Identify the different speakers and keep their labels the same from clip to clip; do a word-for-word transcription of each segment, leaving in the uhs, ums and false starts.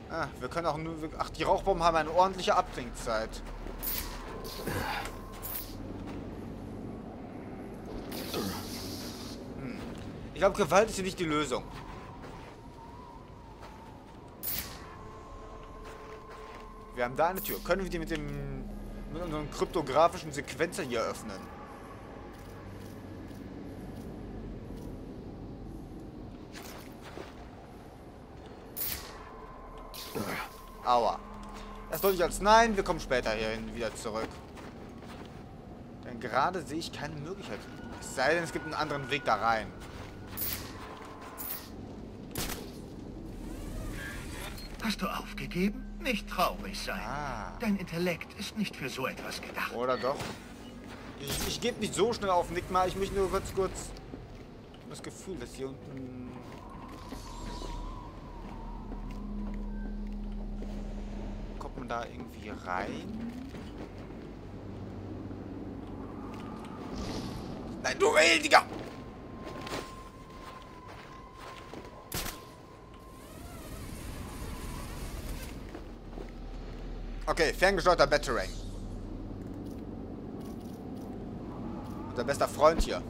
Speaker 1: Ah, wir können auch nur... Ach, die Rauchbomben haben eine ordentliche Abklingzeit. Hm. Ich glaube, Gewalt ist hier nicht die Lösung. Wir haben da eine Tür. Können wir die mit dem... mit unserem kryptografischen Sequenzer hier öffnen? Aua. Das deutet als nein, wir kommen später hierhin wieder zurück. Denn gerade sehe ich keine Möglichkeit. Es sei denn, es gibt einen anderen Weg da rein.
Speaker 2: Hast du aufgegeben? Nicht traurig sein.
Speaker 1: Ah.
Speaker 2: Dein Intellekt ist nicht für so etwas gedacht.
Speaker 1: Oder doch? Ich, ich gebe nicht so schnell auf, Nick mal. Ich möchte nur kurz, kurz das Gefühl, dass hier unten... Kommt man da irgendwie rein? Nein, du Digga! Okay, ferngesteuerter Batarang. Unser bester Freund hier.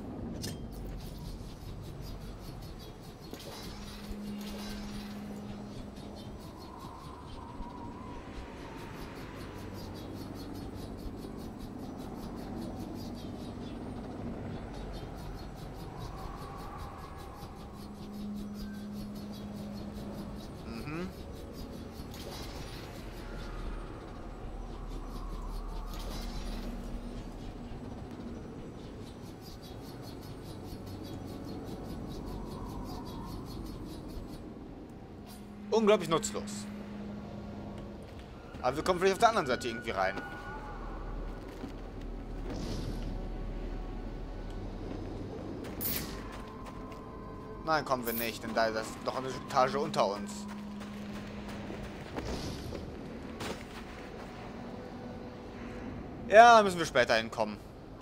Speaker 1: Unglaublich nutzlos. Aber wir kommen vielleicht auf der anderen Seite irgendwie rein. Nein, kommen wir nicht, denn da ist doch eine Etage unter uns. Ja, da müssen wir später hinkommen.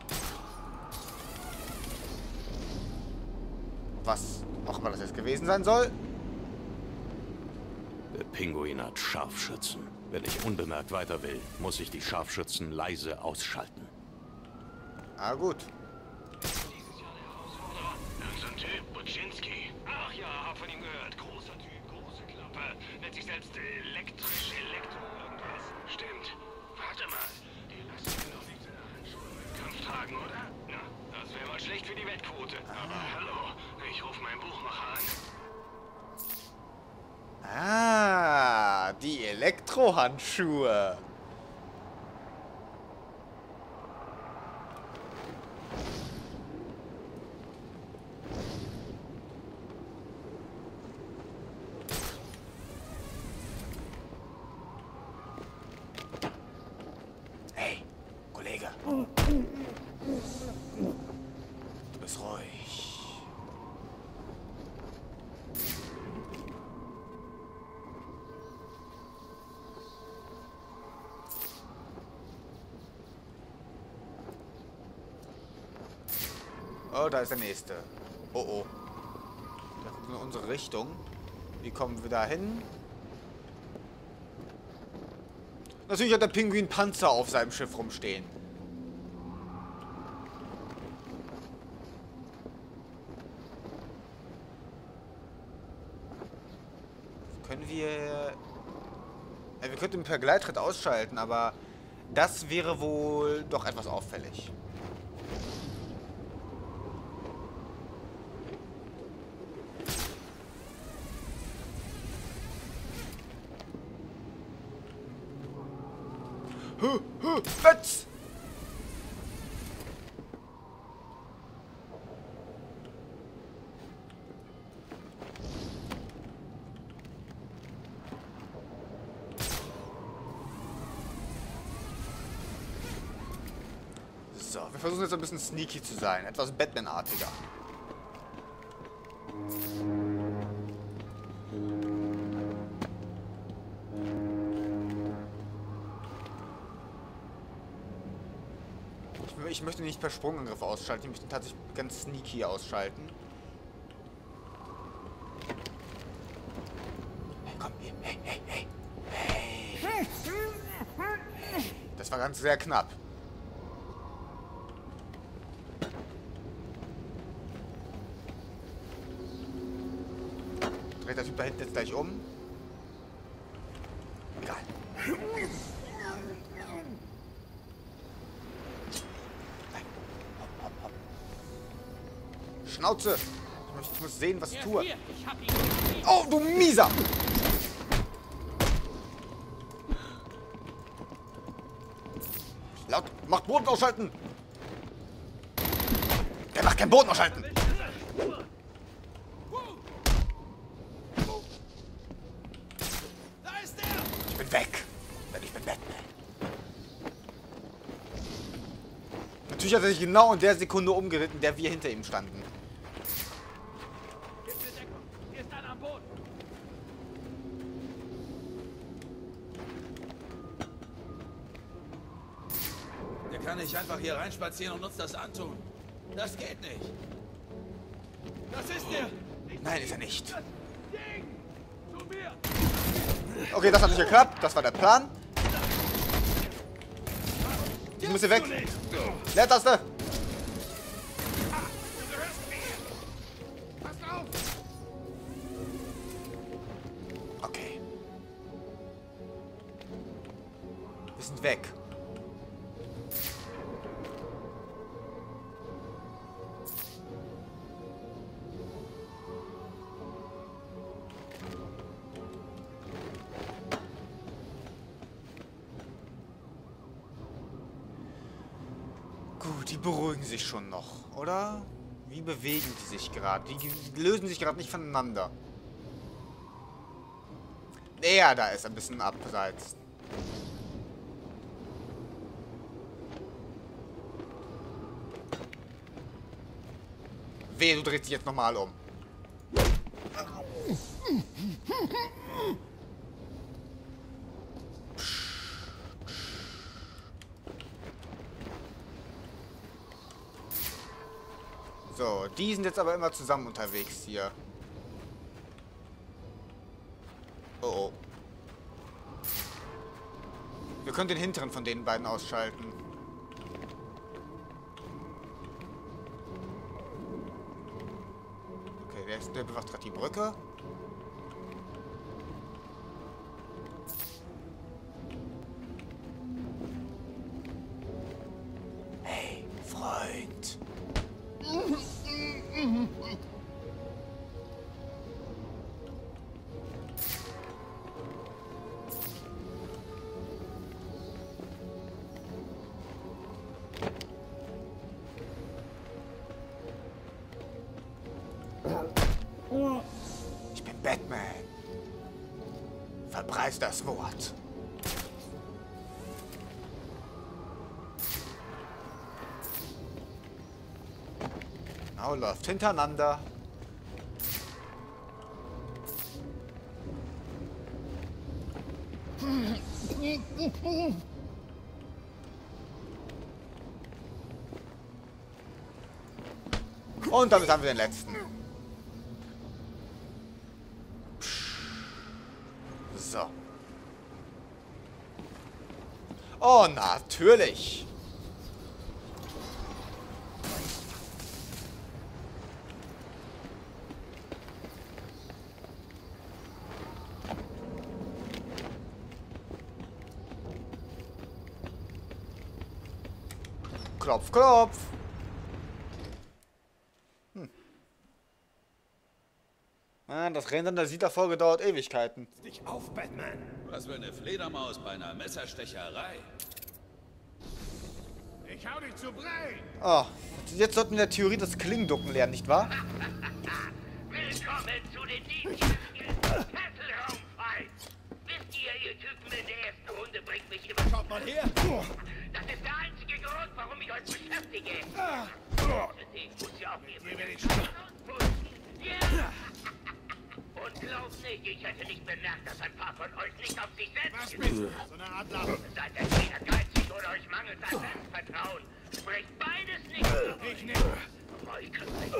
Speaker 1: Was auch immer das jetzt gewesen sein soll.
Speaker 3: Der Pinguin hat Scharfschützen. Wenn ich unbemerkt weiter will, muss ich die Scharfschützen leise ausschalten.
Speaker 1: Ah, gut.
Speaker 4: Dieses Jahr der Herausforderer. Irgend so ein Typ, Buczynski. Ach ja, hab von ihm gehört. Großer Typ, große Klappe. Nennt sich selbst elektrisch Elektro irgendwas. Stimmt. Warte mal. Die lassen ihn doch nicht seine Handschuhe mit Kampf tragen, oder? Na, das wäre mal schlecht für die Wettquote. Aber hallo, ich rufe meinen Buchmacher an.
Speaker 1: Ah, die Elektrohandschuhe. Hey, Kollege. Du bist ruhig. Oh, da ist der nächste. Oh, oh. Der guckt in unsere Richtung. Wie kommen wir da hin? Natürlich hat der Pinguin Panzer auf seinem Schiff rumstehen. Können wir... Ja, wir könnten den Begleitritt ausschalten, aber das wäre wohl doch etwas auffällig. Huh, huh, Fetz! So, wir versuchen jetzt ein bisschen sneaky zu sein. Etwas Batman-artiger. Ich möchte nicht per Sprungangriff ausschalten, ich möchte ihn tatsächlich ganz sneaky ausschalten. Hey, komm, hey, hey, hey, hey. Das war ganz sehr knapp. Dreht der Typ da hinten jetzt gleich um? Egal. Nein. Hopp, hopp, hopp. Schnauze! Ich muss sehen, was ich tue. Oh, du Mieser! Laut, macht Boden ausschalten! Der macht keinen Boden ausschalten! Ich bin weg! Denn ich bin Batman. Natürlich hat er sich genau in der Sekunde umgeritten, in der wir hinter ihm standen.
Speaker 5: Kann nicht einfach hier reinspazieren und uns das antun. Das geht nicht. Das ist der.
Speaker 1: Nein, ist er nicht. Okay, das hat nicht geklappt. Das war der Plan. Ich muss hier weg. Leertaste. Okay. Wir sind weg. Gut, die beruhigen sich schon noch, oder? Wie bewegen die sich gerade? Die lösen sich gerade nicht voneinander. Der da ist ein bisschen abseits. Wehe, du drehst dich jetzt nochmal um. So, die sind jetzt aber immer zusammen unterwegs hier. Oh oh. Wir können den hinteren von den beiden ausschalten. Okay, der, ist, der bewacht gerade die Brücke. Hey, Freund. Ich bin Batman. Verbreis das Wort. Genau, läuft hintereinander. Und damit haben wir den letzten. So. Oh, natürlich. Klopf, klopf. Hm. Ah, das Rennen der Siegerfolge dauert Ewigkeiten.
Speaker 5: Dich auf, Batman. Was will eine Fledermaus bei einer Messerstecherei?
Speaker 2: Ich hau dich zu Brei.
Speaker 1: Oh, jetzt sollten wir in der Theorie das Klingenducken lernen, nicht wahr?
Speaker 6: Willkommen zu den Diensten Kesselraumfight. Wisst ihr, ihr Typen in der ersten Runde bringt mich immer...
Speaker 5: Schaut mal her.
Speaker 6: Das ist der einzige Grund, warum ich euch beschäftige. Ich muss ja auch mir...
Speaker 2: Hier werde ich schon.
Speaker 6: Ja! Und glaubt nicht, ich hätte nicht bemerkt, dass ein paar von euch nicht auf sich
Speaker 2: Was
Speaker 6: selbst
Speaker 2: bist du? So eine Art Lappen.
Speaker 6: seid entweder geizig oder euch mangelt an Selbstvertrauen. Sprecht beides nicht.
Speaker 2: Ich nicht.
Speaker 6: Aber ich kann nicht.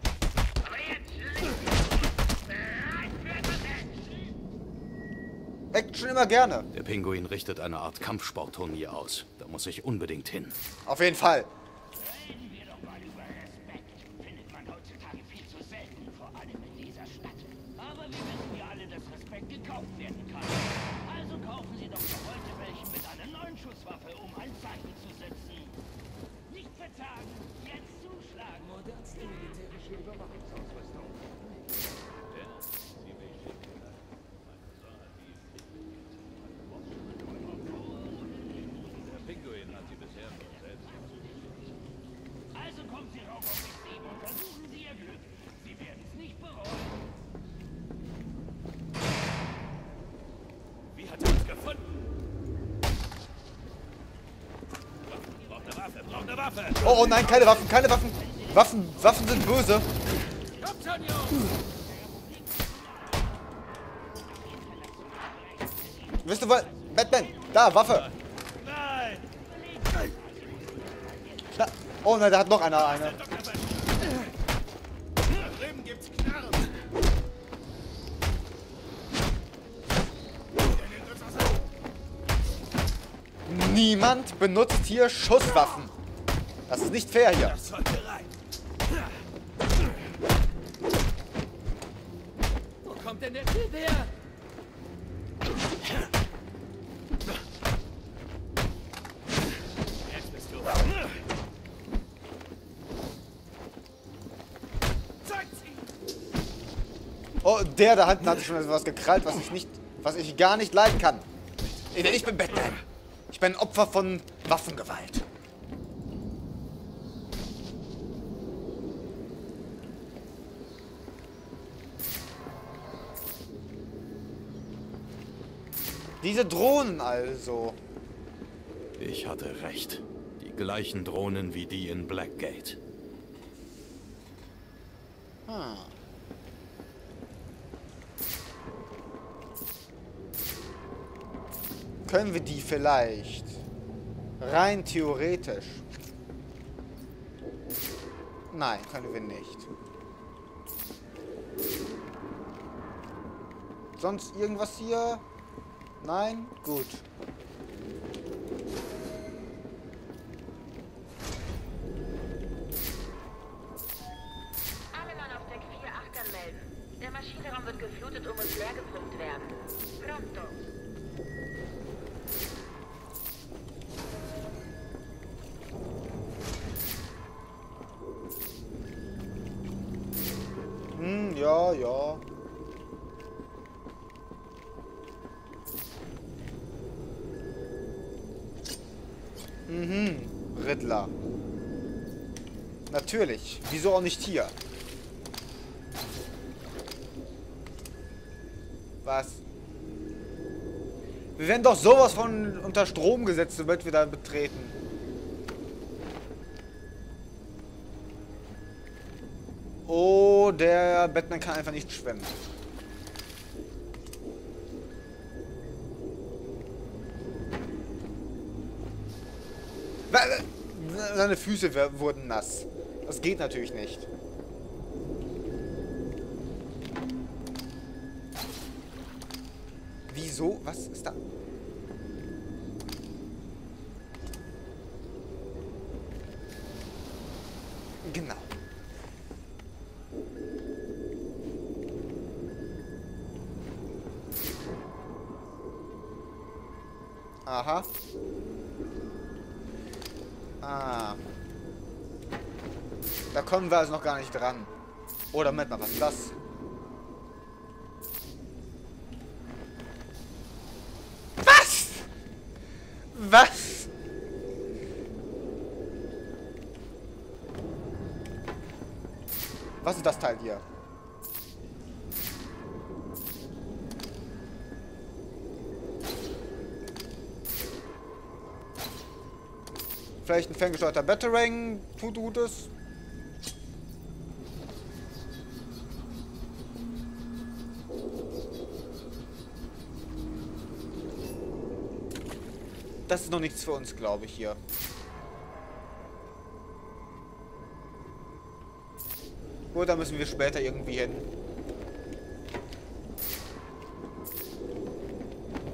Speaker 6: Aber jetzt links. Bereit für das Action.
Speaker 1: Action immer gerne.
Speaker 3: Der Pinguin richtet eine Art Kampfsportturnier aus. Da muss ich unbedingt hin.
Speaker 1: Auf jeden Fall.
Speaker 6: Reden wir doch mal über Respekt. Findet man heutzutage viel zu selten, vor allem in dieser Stadt. Aber wir wissen ja alle, dass Respekt gekauft werden kann. Also kaufen Sie doch für heute welchen mit einer neuen Schusswaffe, um ein Zeichen zu setzen. Nicht verzagen, jetzt zuschlagen.
Speaker 5: Modernste militärische Überwachungsausrüstung.
Speaker 6: Also kommen Sie rauf auf die Sieben und versuchen Sie Ihr Glück. Sie werden es nicht bereuen.
Speaker 5: Wie hat er uns gefunden? Braucht eine Waffe, braucht eine Waffe!
Speaker 1: Oh, oh nein, keine Waffen, keine Waffen. Waffen, Waffen sind böse.
Speaker 5: Kommt schon, Jungs!
Speaker 1: Wisst ihr was? Batman, da, Waffe.
Speaker 5: Nein!
Speaker 1: Da. Oh nein, da hat noch einer eine.
Speaker 5: Da drüben gibt's Knarren!
Speaker 1: Niemand benutzt hier Schusswaffen. Das ist nicht fair hier.
Speaker 5: Das sollte rein! Wo kommt denn der Typ her? Jetzt bist du. Zeigt sie!
Speaker 1: Oh, der da hinten hat sich schon etwas gekrallt, was ich nicht, was ich gar nicht leiden kann. Denn ich bin Batman. Ich bin Opfer von Waffengewalt. Diese Drohnen also.
Speaker 3: Ich hatte recht. Die gleichen Drohnen wie die in Blackgate.
Speaker 1: Hm. Können wir die vielleicht? Rein theoretisch. Nein, können wir nicht. Sonst irgendwas hier? Nein? Gut.
Speaker 7: Alle Mann auf Deck vier acht anmelden. Der Maschinenraum wird geflutet und muss leer gepumpt werden. Pronto.
Speaker 1: Hm, ja, ja. Mhm, Riddler. Natürlich. Wieso auch nicht hier? Was? Wir werden doch sowas von unter Strom gesetzt, sobald wir da betreten. Oh, der Batman kann einfach nicht schwimmen. Seine Füße wurden nass. Das geht natürlich nicht. Wieso? Was ist da? Genau. Aha. Ah. Da kommen wir also noch gar nicht dran. Oder Moment mal, was ist das? Was? Was? Was ist das Teil hier? Vielleicht ein ferngesteuerter Batarang, tut Gutes. Das ist noch nichts für uns, glaube ich, hier. Gut, da müssen wir später irgendwie hin.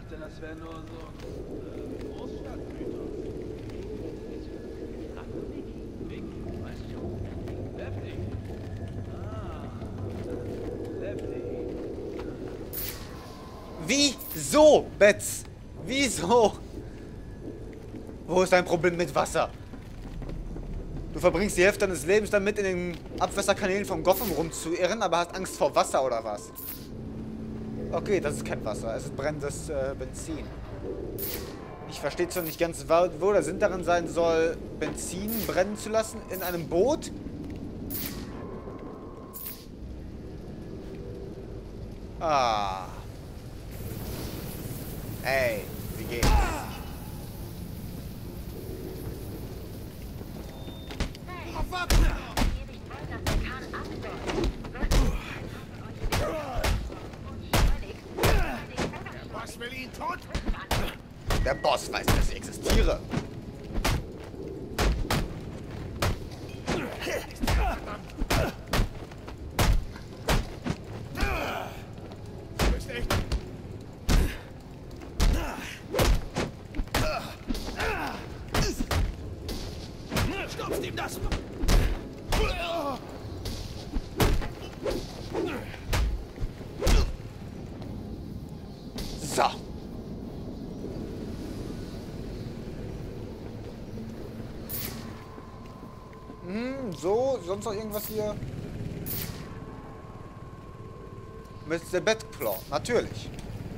Speaker 5: dachte, das wäre nur so ein äh, Großstadtmythos. Ach, Vicky. Vicky, weißt du? Lefty. Ah, Lefty.
Speaker 1: Wieso, Betz? Wieso? Wo ist dein Problem mit Wasser? Du verbringst die Hälfte deines Lebens damit, in den Abwasserkanälen von Gotham rumzuirren, aber hast Angst vor Wasser oder was? Okay, das ist kein Wasser, es ist brennendes äh, Benzin. Ich verstehe zwar nicht ganz, wo der Sinn darin sein soll, Benzin brennen zu lassen in einem Boot. Ah. Ey, wie geht's?
Speaker 2: Was will ihn tot?
Speaker 1: Der Boss weiß, dass ich existiere.
Speaker 2: Du bist echt...
Speaker 5: Stopft ihm das!
Speaker 1: So. Hm, so, sonst noch irgendwas hier? Mister Batclaw, natürlich.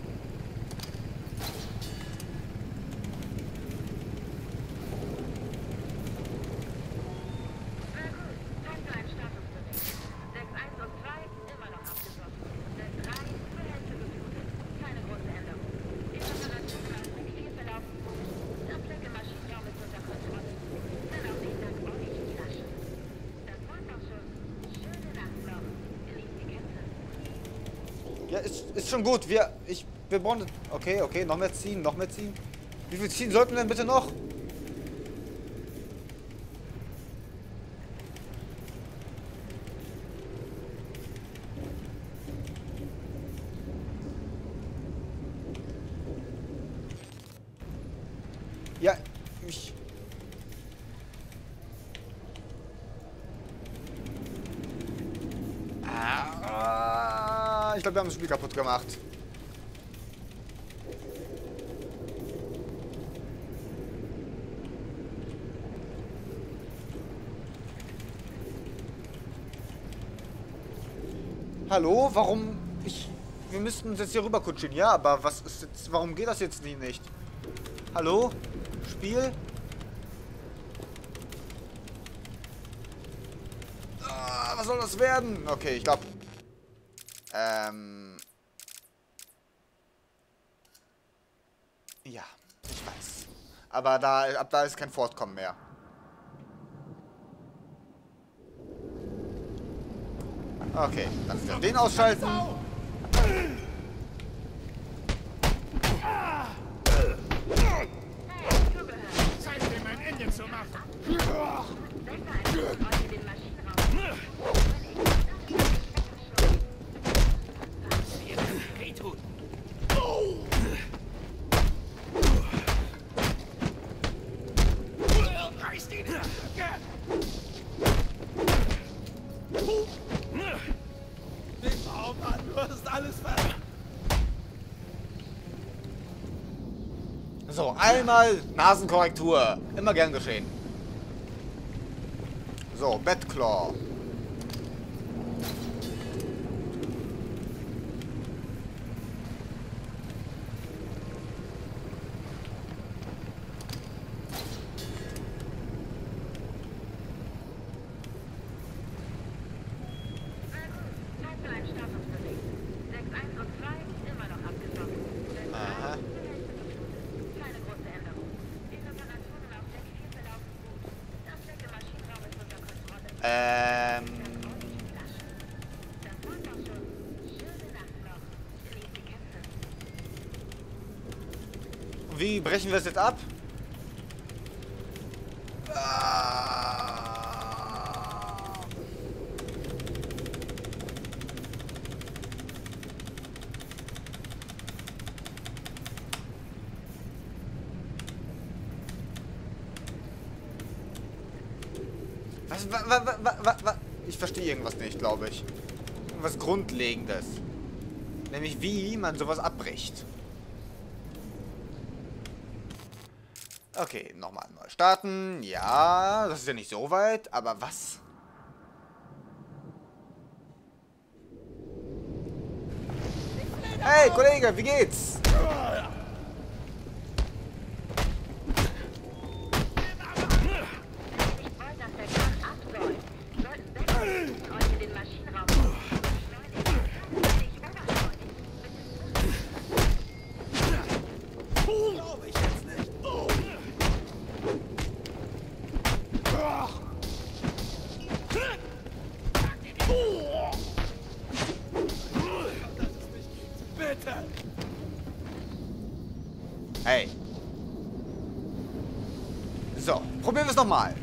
Speaker 1: Ja, ist, ist schon gut. Wir, ich, wir brauchen... Okay, okay, noch mehr ziehen, noch mehr ziehen. Wie viel ziehen sollten wir denn bitte noch? Ja, ich... Ah, ich glaube, wir haben das Spiel kaputt gemacht. Hallo? Warum? Ich... Wir müssten uns jetzt hier rüber kutschieren. Ja, aber was ist jetzt... Warum geht das jetzt nicht? Hallo? Spiel? Ah, was soll das werden? Okay, ich glaube... Ähm... Ja, ich weiß. Aber da, ab da ist kein Fortkommen mehr. Okay, dann müssen wir den ausschalten.
Speaker 2: Zeit, dem ein Ende zu machen. Reißt ihn!
Speaker 5: Oh Mann, du hast alles ver...
Speaker 1: So, einmal Nasenkorrektur. Immer gern geschehen. So, Batclaw. Aha. Ähm... Wie brechen wir es jetzt ab? Was, wa, wa, wa, wa, wa? Ich verstehe irgendwas nicht, glaube ich. Irgendwas Grundlegendes. Nämlich wie man sowas abbricht. Okay, nochmal neu starten. Ja, das ist ja nicht so weit, aber was? Hey, Kollege, wie geht's? Hey. So, probieren wir es nochmal.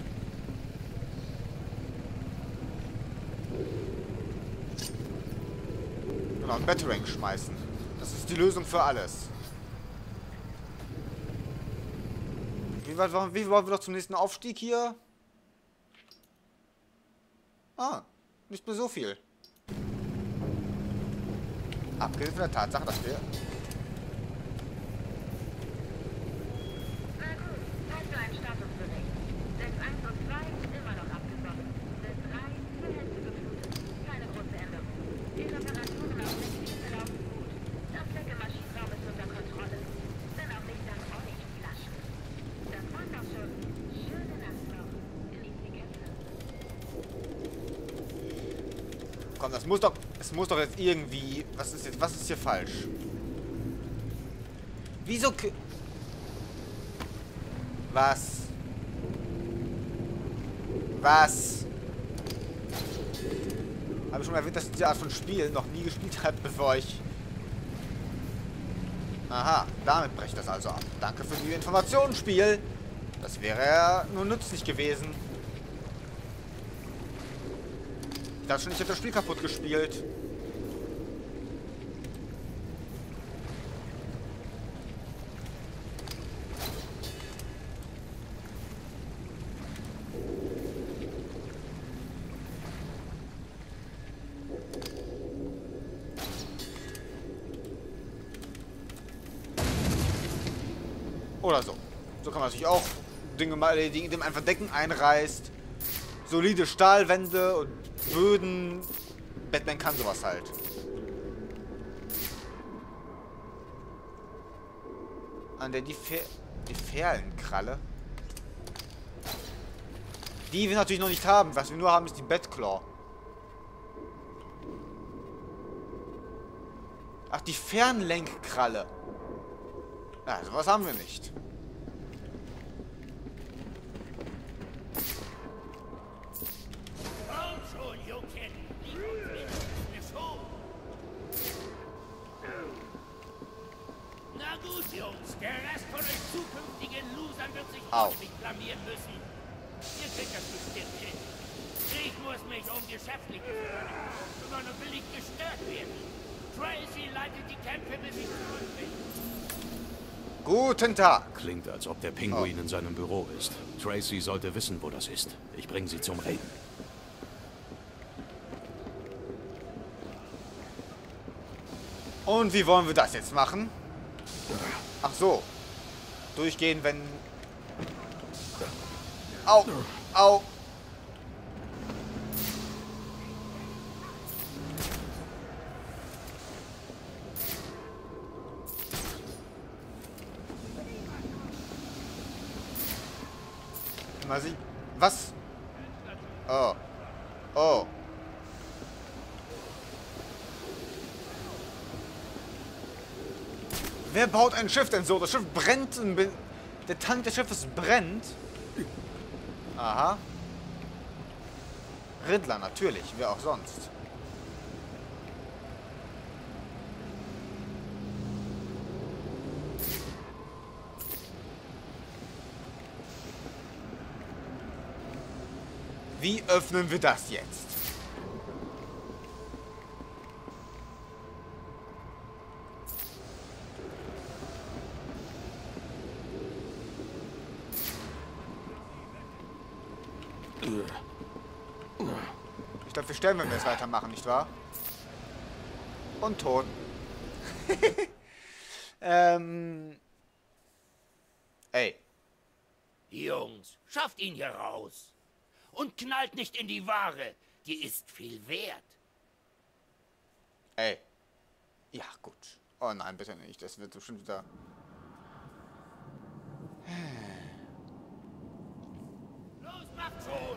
Speaker 1: Genau, ein Batarang schmeißen. Das ist die Lösung für alles. Wie weit wie viel wollen wir noch zum nächsten Aufstieg hier? Ah, nicht mehr so viel. Abgesehen von der Tatsache, dass wir... Komm, das muss doch... Es muss doch jetzt irgendwie... Was ist jetzt... Was ist hier falsch? Wieso... Was? Was? Habe ich schon erwähnt, dass ich diese Art von Spiel noch nie gespielt habe, bevor ich... Aha, damit breche ich das also ab. Danke für die Information, Spiel. Das wäre ja nur nützlich gewesen. Ich dachte schon, ich hätte das Spiel kaputt gespielt. Oder so. So kann man natürlich auch Dinge mal erledigen, indem man einfach Decken einreißt. Solide Stahlwände und Böden. Batman kann sowas halt. An der die, Fer die Ferlenkralle. Die wir natürlich noch nicht haben. Was wir nur haben, ist die Batclaw. Ach, die Fernlenkkralle. Ja, sowas haben wir nicht.
Speaker 6: Na gut, Jungs, der Rest von euch zukünftigen Losern wird sich
Speaker 1: Au.
Speaker 6: ordentlich blamieren müssen. Ihr kriegt das bestimmt hin. Ich muss mich um Geschäftliche kümmern. Sondern will nicht gestört werden. Tracy leitet die Kämpfe, bis ich zurück bin.
Speaker 1: Guten Tag.
Speaker 3: Klingt, als ob der Pinguin oh. in seinem Büro ist. Tracy sollte wissen, wo das ist. Ich bringe sie zum Reden.
Speaker 1: Und wie wollen wir das jetzt machen? Ach so. Durchgehen, wenn... Au! Au! Mal sie... Was? Oh. Oh. Wer baut ein Schiff denn so? Das Schiff brennt. Der Tank des Schiffes brennt. Aha. Riddler, natürlich. Wer auch sonst. Wie öffnen wir das jetzt? Ich glaube, wir sterben, wenn wir es weitermachen, nicht wahr? Und tot. ähm... Ey.
Speaker 6: Jungs, schafft ihn hier raus. Und knallt nicht in die Ware. Die ist viel wert.
Speaker 1: Ey. Ja, gut. Oh nein, bitte nicht. Das wird bestimmt wieder...
Speaker 6: Los, macht schon!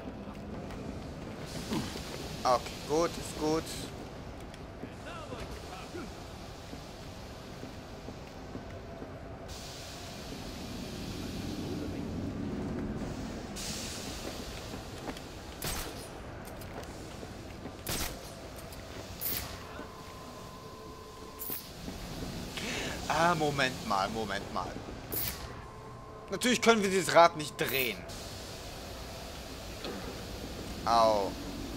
Speaker 1: Okay, gut, ist gut. Ah, Moment mal, Moment mal. Natürlich können wir dieses Rad nicht drehen. Au.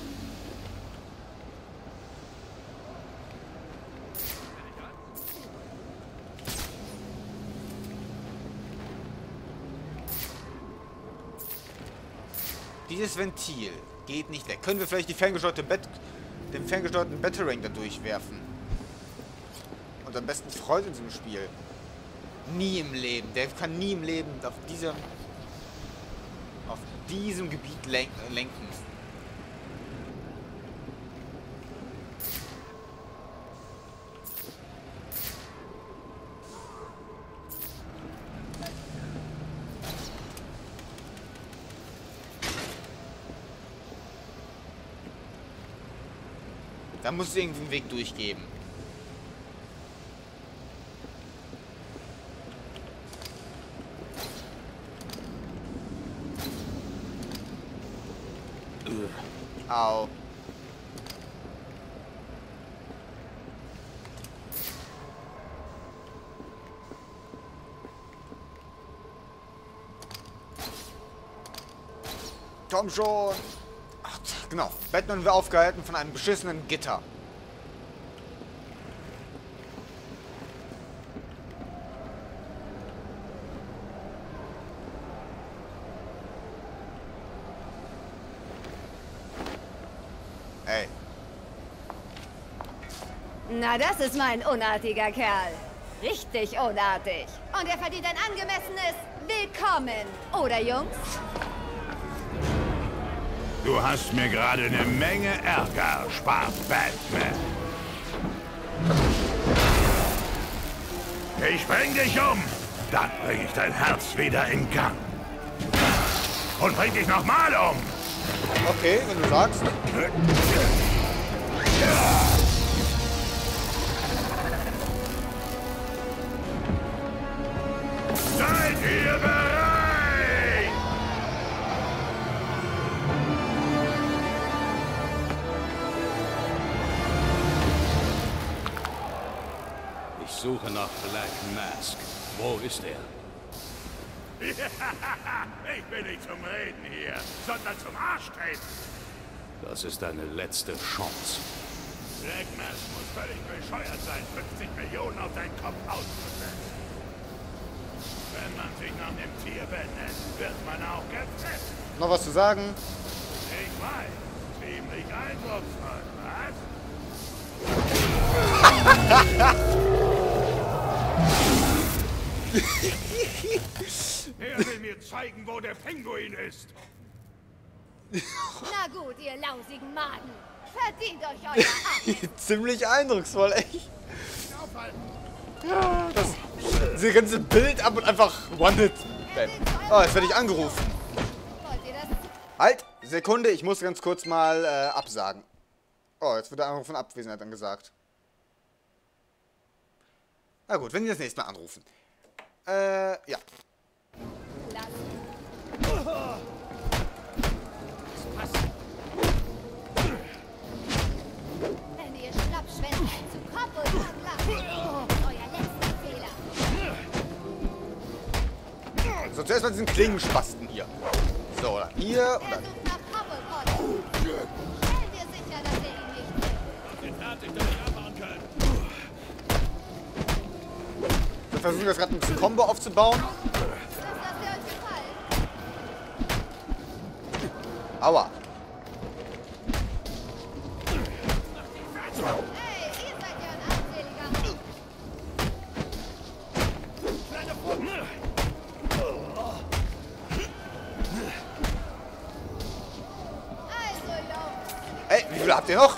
Speaker 1: Dieses Ventil geht nicht weg. Können wir vielleicht die ferngesteuerte Bett, den ferngesteuerten Battering da durchwerfen? Und am besten Freund in diesem Spiel. Nie im Leben. Der kann nie im Leben auf diesem auf diesem Gebiet len lenken. Da muss es irgendwie einen Weg durchgeben. Au. Komm schon. Ach, genau. Batman wird aufgehalten von einem beschissenen Gitter. Ey.
Speaker 8: Na, das ist mein unartiger Kerl. Richtig unartig. Und er verdient ein angemessenes Willkommen. Oder, Jungs?
Speaker 2: Du hast mir gerade eine Menge Ärger erspart, Batman. Ich bring dich um. Dann bring ich dein Herz wieder in Gang. Und bring dich nochmal um.
Speaker 1: Okay, wenn du sagst.
Speaker 2: Seid ihr bereit?
Speaker 3: Ich suche nach Black Mask. Wo ist er?
Speaker 2: Ich bin nicht zum Reden hier, sondern zum Arschtreten.
Speaker 3: Das ist deine letzte Chance.
Speaker 2: Black Mask muss völlig bescheuert sein, fünfzig Millionen auf deinen Kopf auszusetzen. Wenn man sich nach dem Tier benennt, wird man auch gefressen.
Speaker 1: Noch was zu sagen?
Speaker 2: Ich weiß, ziemlich eindrucksvoll, was? Er will mir zeigen, wo der Pinguin ist.
Speaker 8: Na gut, ihr lausigen Maden. Verdient euch euer Ab.
Speaker 1: Ziemlich eindrucksvoll, echt. Ja, das, dieses ganze Bild ab und einfach One-Hit. Oh, jetzt werde ich angerufen.
Speaker 8: Wollt ihr das?
Speaker 1: Halt, Sekunde, ich muss ganz kurz mal äh, absagen. Oh, jetzt wird der Anruf von Abwesenheit angesagt. Na gut, wenn die das nächste Mal anrufen. Äh, ja.
Speaker 8: Wenn ihr Schnappschwänze zu Kopf und lasst, euer letzter Fehler.
Speaker 1: So, zuerst mal diesen Klingenspasten hier. So, oder hier,
Speaker 8: Er
Speaker 1: oder...
Speaker 8: sucht nach Cobblepot. Stell dir sicher, dass ihr ihn nicht findet.
Speaker 5: Den fertig, dass ich abhauen können.
Speaker 1: Wir versuchen das gerade ein bisschen Combo aufzubauen.
Speaker 8: Das lasst ihr euch gefallen.
Speaker 1: Aua. Habt ihr noch?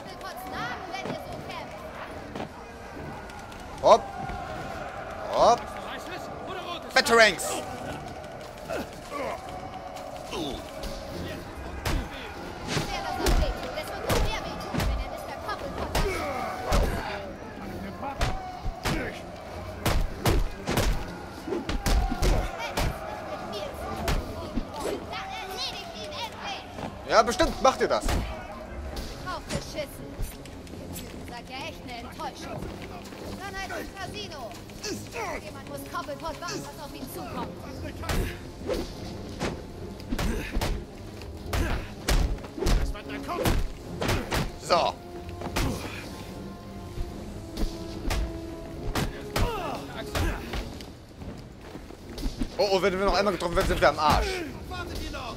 Speaker 1: Hopp. Hopp. Batarangs. Ja, bestimmt macht ihr das.
Speaker 8: Drauf geschissen. Seid ja echt eine Enttäuschung. Dann halt ins Casino. Jemand muss Cobblepot warten, was auf ihn zukommt.
Speaker 2: Das war dein Kopf.
Speaker 1: So. Oh, oh, wenn wir noch einmal getroffen werden, sind wir am Arsch.
Speaker 2: Wartet ihr noch?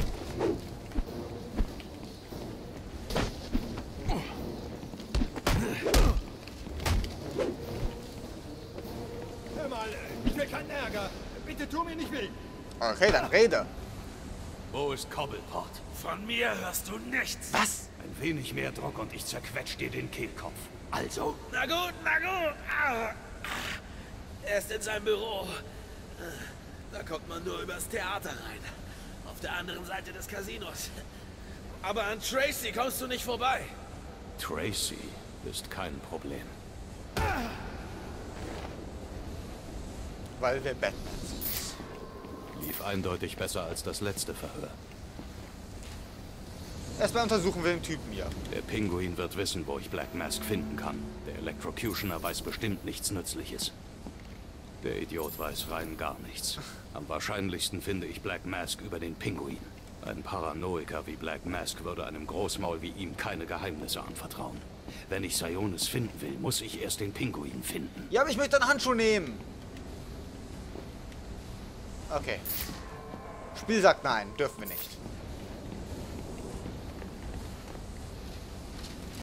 Speaker 2: Hör mal, ich will keinen Ärger. Bitte tu mir nicht weh.
Speaker 1: Okay, dann rede.
Speaker 3: Wo ist Cobblepot?
Speaker 4: Von mir hörst du nichts.
Speaker 3: Was? Ein wenig mehr Druck und ich zerquetsch dir den Kehlkopf. Also?
Speaker 4: Na gut, na gut. Ah. Er ist in seinem Büro. Da kommt man nur übers Theater rein. Auf der anderen Seite des Casinos. Aber an Tracy kommst du nicht vorbei.
Speaker 3: Tracy ist kein Problem.
Speaker 1: Weil wir Batman sind.
Speaker 3: Lief eindeutig besser als das letzte Verhör.
Speaker 1: Erstmal untersuchen wir den Typen hier.
Speaker 3: Der Pinguin wird wissen, wo ich Black Mask finden kann. Der Electrocutioner weiß bestimmt nichts Nützliches. Der Idiot weiß rein gar nichts. Am wahrscheinlichsten finde ich Black Mask über den Pinguin. Ein Paranoiker wie Black Mask würde einem Großmaul wie ihm keine Geheimnisse anvertrauen. Wenn ich Sionis finden will, muss ich erst den Pinguin finden.
Speaker 1: Ja, aber ich möchte einen Handschuh nehmen. Okay. Spiel sagt nein, dürfen wir nicht.